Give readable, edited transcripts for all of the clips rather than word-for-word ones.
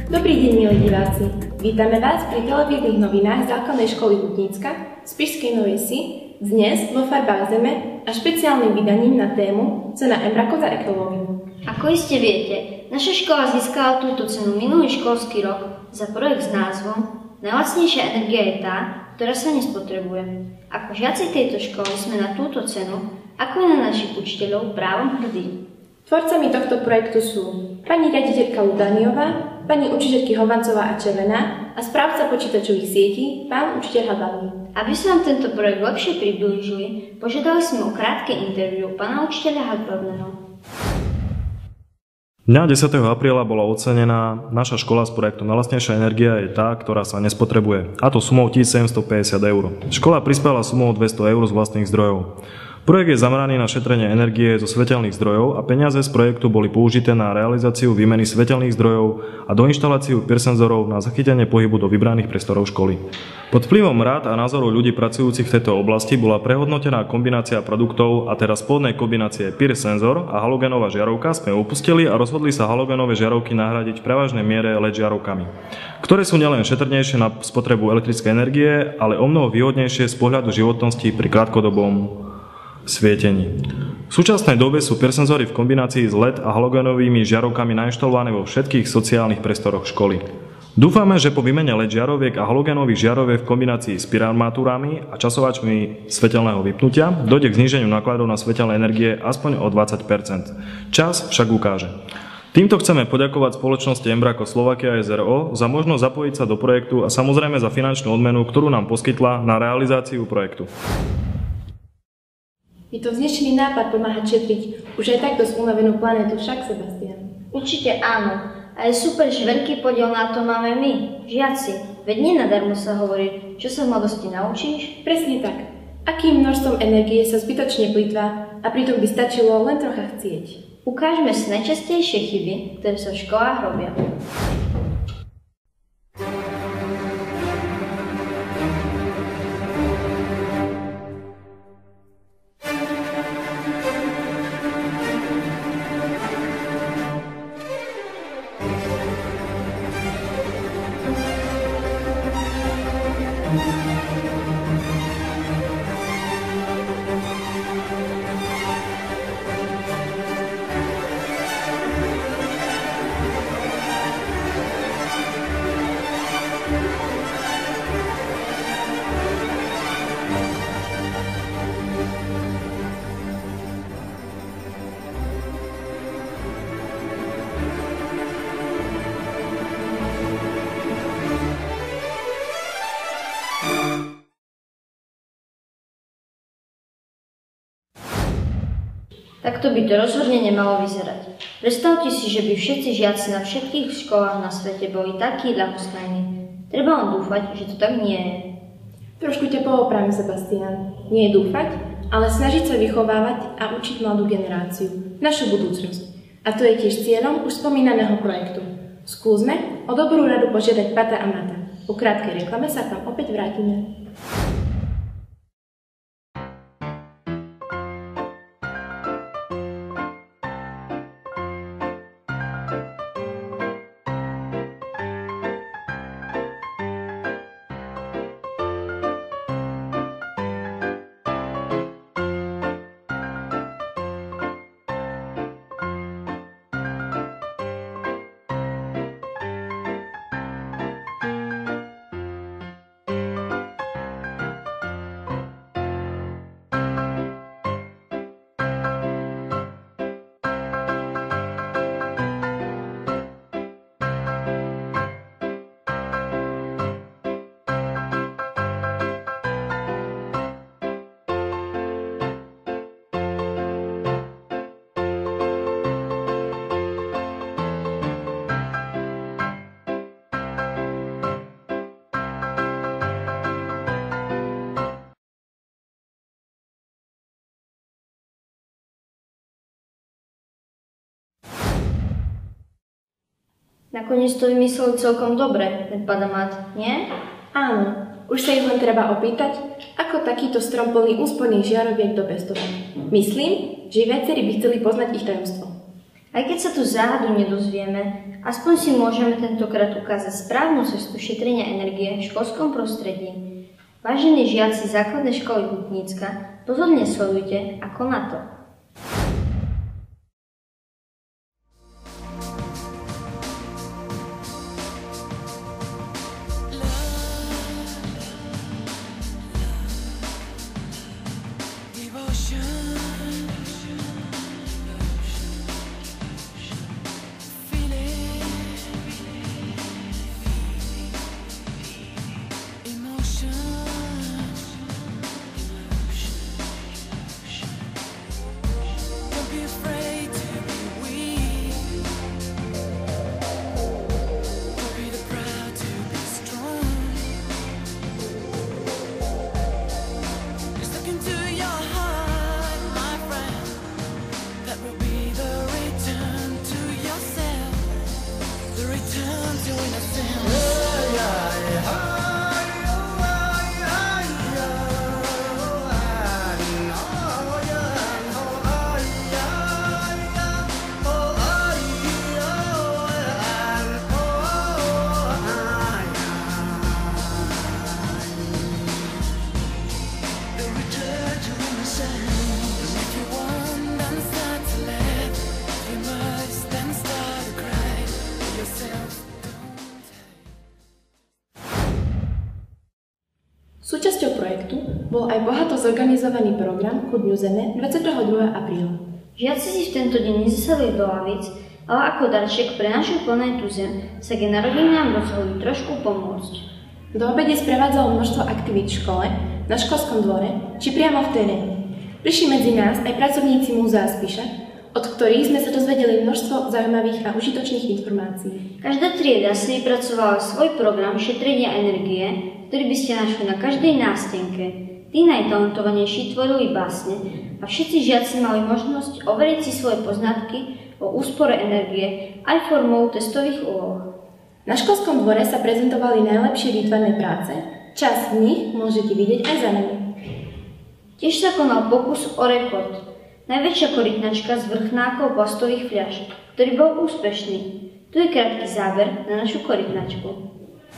Dobrý deň, milí diváci. Vítame vás pri televíznych novinách Základnej školy Hutnícka z Spišskej Novej Vsi, dnes vo farbách zeme a špeciálnym vydaním na tému Cena Embraco za ekológiu. Ako iste viete, naša škola získala túto cenu minulý školský rok za projekt s názvom Najlacnejšia energia je tá, ktorá sa nespotrebuje. Ako žiaci tejto školy sme na túto cenu, ako aj na našich učiteľov, právom hrdí. Tvorcami tohto projektu sú pani riaditeľka Ludániová, pani učiteľky Hovancová a Červená a správca počítačových sietí, pán učiteľ Hadalný. Aby sme vám tento projekt lepšie priblížili, požiadali sme o krátke interview pána učiteľa Hadalného. Dňa 10. apríla bola ocenená naša škola s projektom Najlacnejšia energia je tá, ktorá sa nespotrebuje, a to sumou 1750 eur. Škola prispela sumou 200 eur z vlastných zdrojov. Projekt je zameraný na šetrenie energie zo svetelných zdrojov a peniaze z projektu boli použité na realizáciu výmeny svetelných zdrojov a doinštaláciu peer-senzorov na zachytenie pohybu do vybraných priestorov školy. Pod vplyvom rád a názorov ľudí pracujúcich v tejto oblasti bola prehodnotená kombinácia produktov a teraz spodnej kombinácie peer-senzor a halogénová žiarovka sme upustili a rozhodli sa halogénové žiarovky nahradiť v prevažnej miere LED žiarovkami, ktoré sú nielen šetrnejšie na spotrebu elektrickej energie, ale omnoho výhodnejšie z pohľadu životnosti pri krátkodobom svietení. V súčasnej dobe sú peer-senzory v kombinácii s LED a halogénovými žiarovkami nainštalované vo všetkých sociálnych priestoroch školy. Dúfame, že po výmene LED žiaroviek a halogénových žiaroviek v kombinácii s pirarmatúrami a časovačmi svetelného vypnutia dojde k zníženiu nákladov na svetelné energie aspoň o 20%. Čas však ukáže. Týmto chceme poďakovať spoločnosti Embraco Slovakia SRO za možnosť zapojiť sa do projektu a samozrejme za finančnú odmenu, ktorú nám poskytla na realizáciu projektu. Je to vznešený nápad pomáhať šetriť už aj tak dosť unavenú planetu, však, Sebastian? Určite áno. A je super, že veľký podiel na to máme my, žiaci. Veď nenadarmo sa hovorí, čo sa v mladosti naučíš? Presne tak. Akým množstvom energie sa zbytočne plýtva a pritom by stačilo len trocha chcieť. Ukážme si najčastejšie chyby, ktoré sa v školách robia. Takto by to rozhodne nemalo vyzerať. Predstavte si, že by všetci žiaci na všetkých školách na svete boli takí ľahostajní. Treba len dúfať, že to tak nie je. Trošku ťa poopravím, Sebastian. Nie je dúfať, ale snažiť sa vychovávať a učiť mladú generáciu, našu budúcnosť. A to je tiež cieľom už spomínaného projektu. Skúsme o dobrú radu požiadať Pata a Mata. Po krátkej reklame sa tam opäť vrátime. Nakoniec to vymysleli celkom dobre, ten padamat, nie? Áno, už sa ich len treba opýtať, ako takýto strom plný úsporných žiaroviek dopestovať. Myslím, že viacerí by chceli poznať ich tajomstvo. Aj keď sa tu záhadu nedozvieme, aspoň si môžeme tentokrát ukázať správnu cestu šetrenia energie v školskom prostredí. Vážení žiaci základnej školy Hutnícka, pozorne sledujte, ako na to. Súčasťou projektu bol aj bohato zorganizovaný program Ku Dňu Zeme 22. apríla. Žiaci si v tento deň nezasadli do lavíc, ale ako darček pre našu planétu Zem sa k narodinám rozhodli trošku pomôcť. Do obede sprevádzalo množstvo aktivít v škole, na školskom dvore či priamo v teréne. Prišli medzi nás aj pracovníci Múzea Spiša, od ktorých sme sa dozvedeli množstvo zaujímavých a užitočných informácií. Každá trieda si vypracovala svoj program šetrenia energie, ktorý by ste našli na každej nástenke. Tí najtalentovanejší tvorili básne a všetci žiaci mali možnosť overiť si svoje poznatky o úspore energie aj formou testových úloh. Na školskom dvore sa prezentovali najlepšie výtvarné práce, časť z nich môžete vidieť aj za nami. Tiež sa konal pokus o rekord. Najväčšia korytnačka z vrchnákov plastových fľaš, ktorý bol úspešný. Tu je krátky záber na našu korytnačku.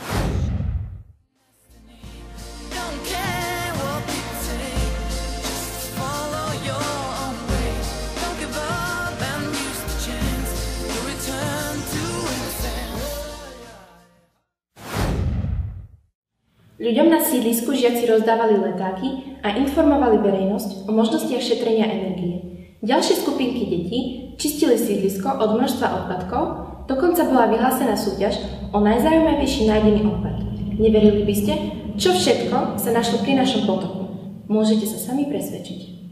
Ľuďom na sídlisku žiaci rozdávali letáky a informovali verejnosť o možnostiach šetrenia energie. Ďalšie skupinky detí čistili sídlisko od množstva odpadkov, dokonca bola vyhlásená súťaž o najzaujímavejší nájdený odpad. Neverili by ste, čo všetko sa našlo pri našom potoku? Môžete sa sami presvedčiť.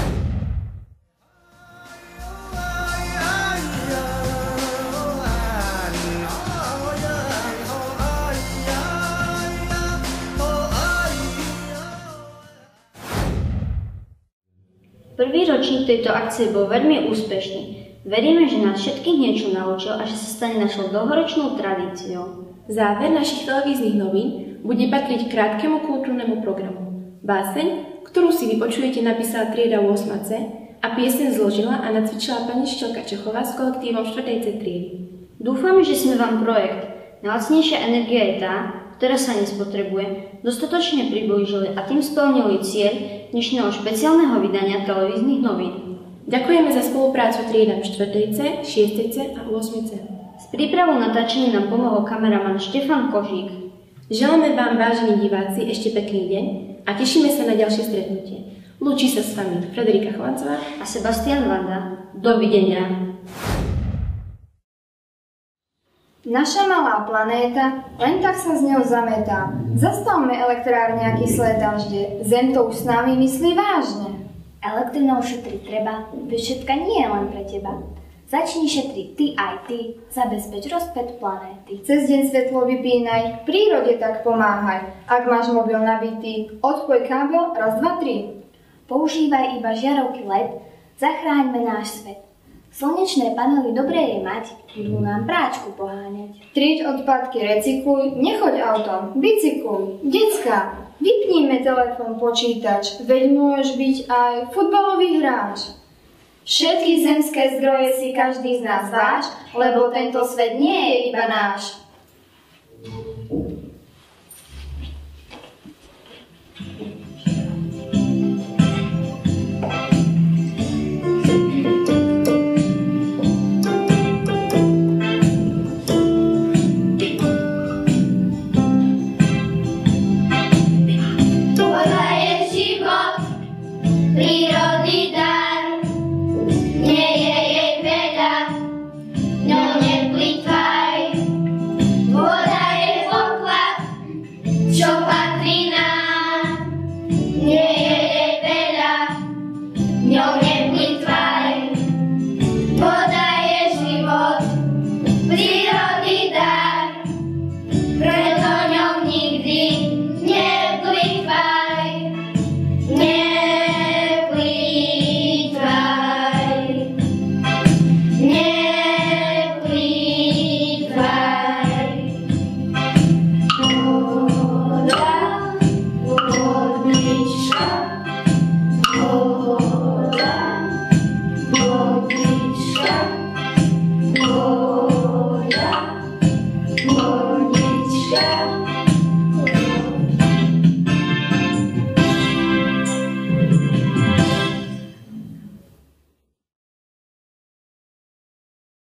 Prvý ročník tejto akcie bol veľmi úspešný. Veríme, že nás všetkých niečo naučil a že sa stane našou dlhoročnou tradíciou. Záver našich televíznych novín bude patriť krátkemu kultúrnemu programu. Báseň, ktorú si vypočujete, napísala trieda 8C a pieseň zložila a nacvičila pani Štelka Čechová s kolektívom 4C triedy. Dúfame, že sme vám projekt Najlacnejšia energia je tá, ktorá sa nespotrebuje, dostatočne priblížili a tým splnili cieľ dnešného špeciálneho vydania televíznych novín. Ďakujeme za spoluprácu triedam 4C, 6C a 8C. S prípravou natáčania nám pomohol kameraman Štefan Kožík. Želáme vám, vážení diváci, ešte pekný deň a tešíme sa na ďalšie stretnutie. Lúči sa s vami Frederika Chovancová a Sebastian Vanda. Dovidenia. Naša malá planéta len tak sa z ňou zametá. Zastavme elektrárne a kyslé dažde. Zem to už s nami myslí vážne. Elektrinou šetriť treba, veď všetka nie je len pre teba. Začni šetriť ty aj ty, zabezpeč rozpet planéty. Cez deň svetlo vypínaj, v prírode tak pomáhaj. Ak máš mobil nabitý, odpoj kábel, raz, dva, tri. Používaj iba žiarovky LED, zachráňme náš svet. Slnečné panely dobré je mať, budú nám práčku poháňať. Trieď odpadky, recykluj, nechoď autom, bicykluj. Decka, vypníme telefón, počítač, veď môžeš byť aj futbalový hráč. Všetky zemské zdroje si každý z nás váš, lebo tento svet nie je iba náš. Prírodný dar, nie je jej veľa, ňou neplýtvaj. Voda je poklad, čo patrí nám, nie je jej veľa, ňou neplýtvaj. Voda je život, prírodný dar, preto ňou nikdy neplýtvaj. Vodnička.